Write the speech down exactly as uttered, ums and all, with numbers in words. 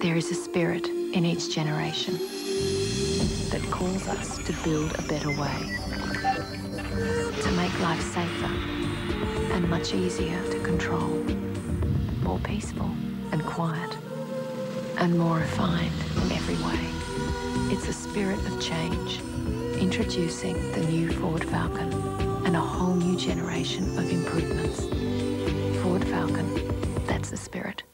There is a spirit in each generation that calls us to build a better way, to make life safer and much easier to control, more peaceful and quiet, and more refined in every way. It's a spirit of change, introducing the new Ford Falcon and a whole new generation of improvements. Ford Falcon, that's the spirit.